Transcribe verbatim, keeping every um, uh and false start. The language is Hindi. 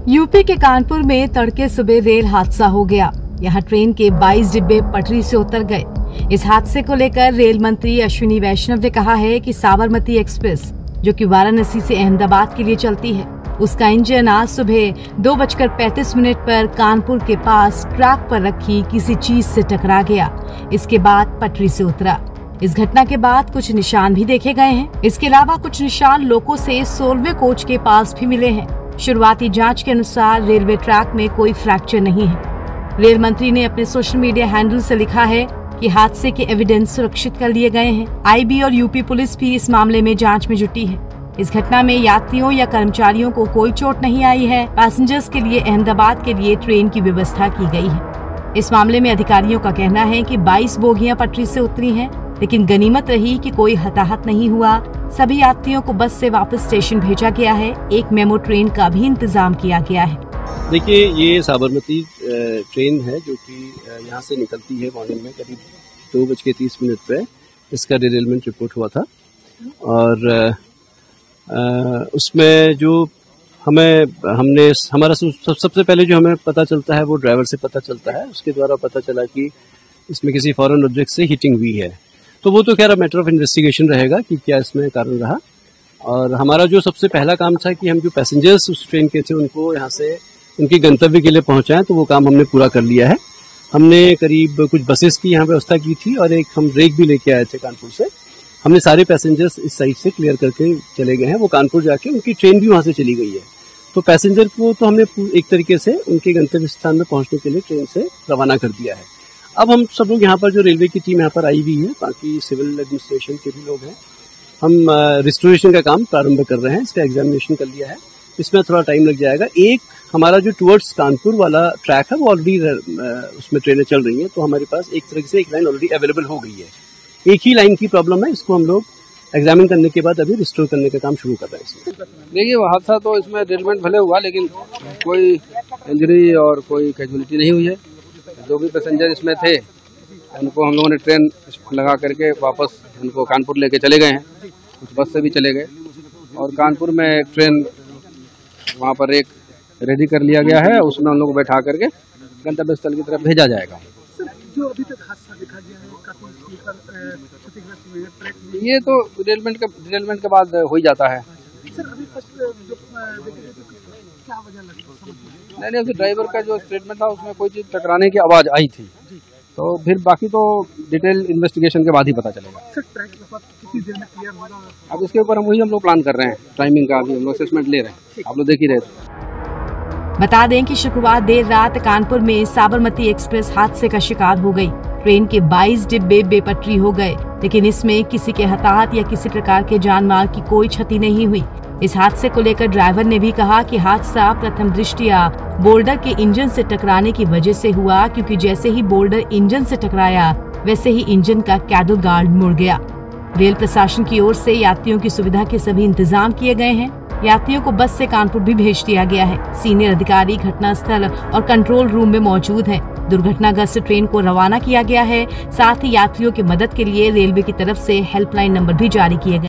यूपी के कानपुर में तड़के सुबह रेल हादसा हो गया। यहाँ ट्रेन के बाईस डिब्बे पटरी से उतर गए। इस हादसे को लेकर रेल मंत्री अश्विनी वैष्णव ने कहा है कि साबरमती एक्सप्रेस, जो कि वाराणसी से अहमदाबाद के लिए चलती है, उसका इंजन आज सुबह दो बजकर पैंतीस मिनट पर कानपुर के पास ट्रैक पर रखी किसी चीज से टकरा गया। इसके बाद पटरी से उतरा। इस घटना के बाद कुछ निशान भी देखे गए हैं। इसके अलावा कुछ निशान लोगों से सोलहवें कोच के पास भी मिले हैं। शुरुआती जांच के अनुसार रेलवे ट्रैक में कोई फ्रैक्चर नहीं है। रेल मंत्री ने अपने सोशल मीडिया हैंडल से लिखा है कि हादसे के एविडेंस सुरक्षित कर लिए गए हैं। आईबी और यूपी पुलिस भी इस मामले में जांच में जुटी है। इस घटना में यात्रियों या कर्मचारियों को कोई चोट नहीं आई है। पैसेंजर्स के लिए अहमदाबाद के लिए ट्रेन की व्यवस्था की गई है। इस मामले में अधिकारियों का कहना है कि बाईस बोगियां पटरी से उतरी हैं, लेकिन गनीमत रही कि कोई हताहत नहीं हुआ। सभी यात्रियों को बस से वापस स्टेशन भेजा गया है। एक मेमो ट्रेन का भी इंतजाम किया गया है। देखिए, ये साबरमती ट्रेन है जो कि यहाँ से निकलती है मॉर्निंग में करीब दो बज के तीस मिनट पे इसका डिरेलमेंट रिपोर्ट हुआ था। और उसमें जो हमें हमने हमारा सब, सबसे पहले जो हमें पता चलता है वो ड्राइवर से पता चलता है। उसके द्वारा पता चला कि इसमें किसी फॉरेन ऑब्जेक्ट से हिटिंग हुई है। तो वो तो खैर मैटर ऑफ इन्वेस्टिगेशन रहेगा कि क्या इसमें कारण रहा। और हमारा जो सबसे पहला काम था कि हम जो पैसेंजर्स उस ट्रेन के थे उनको यहाँ से उनके गंतव्य के लिए पहुँचाएं, तो वो काम हमने पूरा कर लिया है। हमने करीब कुछ बसेस की यहाँ व्यवस्था की थी और एक हम ब्रेक भी लेके आए थे कानपुर से। हमने सारे पैसेंजर्स इस साइड से क्लियर करके चले गए हैं। वो कानपुर जाके उनकी ट्रेन भी वहाँ से चली गई है। तो पैसेंजर को तो हमने एक तरीके से उनके गंतव्य स्थान में पहुँचने के लिए ट्रेन से रवाना कर दिया है। अब हम सब लोग यहाँ पर जो रेलवे की टीम यहाँ पर आई हुई है, बाकी सिविल एडमिनिस्ट्रेशन के भी लोग हैं, हम रिस्टोरेशन का काम प्रारंभ कर रहे हैं। इसका एग्जामिनेशन कर लिया है। इसमें थोड़ा टाइम लग जाएगा। एक हमारा जो टुवर्ड्स कानपुर वाला ट्रैक है वो ऑलरेडी उसमें ट्रेनें चल रही हैं, तो हमारे पास एक तरह से एक लाइन ऑलरेडी अवेलेबल हो गई है। एक ही लाइन की प्रॉब्लम है, इसको हम लोग एग्जामिन करने के बाद अभी रिस्टोर करने का काम शुरू कर रहे हैं। देखिए, वो हादसा तो इसमें डिरेलमेंट भले हुआ, लेकिन कोई इंजरी और कोई कैजुअलिटी नहीं हुई है। जो भी पैसेंजर इसमें थे उनको हम लोगों ने ट्रेन लगा करके वापस उनको कानपुर लेके चले गए हैं। कुछ बस से भी चले गए और कानपुर में एक ट्रेन वहाँ पर एक रेडी कर लिया गया है। उसमें हम लोग को बैठा करके गंतव्य स्थल की तरफ भेजा जाएगा। जो अभी तक हादसा देखा गया है, काफी क्षतिग्रस्त हुए हैं। ये तो डिरेलमेंट के डिरेलमेंट के बाद हो ही जाता है। सर, अभी फर्स्ट जो देखेंगे तो क्या वजह लगी? नहीं नहीं, उसके ड्राइवर का जो स्टेटमेंट था उसमें कोई चीज टकराने की आवाज आई थी। तो फिर बाकी तो डिटेल इन्वेस्टिगेशन के बाद ही पता चलेगा। सर, ट्रैक कितनी देर में क्लियर होगा? अब इसके ऊपर हम वही हम लोग प्लान कर रहे हैं। टाइमिंग का अभी हम लोग असेसमेंट ले रहे हैं। आप लोग देख ही रहे थे। बता दें कि शुक्रवार देर रात कानपुर में साबरमती एक्सप्रेस हादसे का शिकार हो गई। ट्रेन के बाईस डिब्बे बेपटरी हो गए, लेकिन इसमें किसी के हताहत या किसी प्रकार के जान माल की कोई क्षति नहीं हुई। इस हादसे को लेकर ड्राइवर ने भी कहा कि हादसा प्रथम दृष्टया बोल्डर के इंजन से टकराने की वजह से हुआ, क्योंकि जैसे ही बोल्डर इंजन से टकराया वैसे ही इंजन का कैडल गार्ड मुड़ गया। रेल प्रशासन की ओर से यात्रियों की सुविधा के सभी इंतजाम किए गए हैं। यात्रियों को बस से कानपुर भी भेज दिया गया है। सीनियर अधिकारी घटनास्थल और कंट्रोल रूम में मौजूद हैं। दुर्घटनाग्रस्त ट्रेन को रवाना किया गया है। साथ ही यात्रियों की मदद के लिए रेलवे की तरफ से हेल्पलाइन नंबर भी जारी किए गए।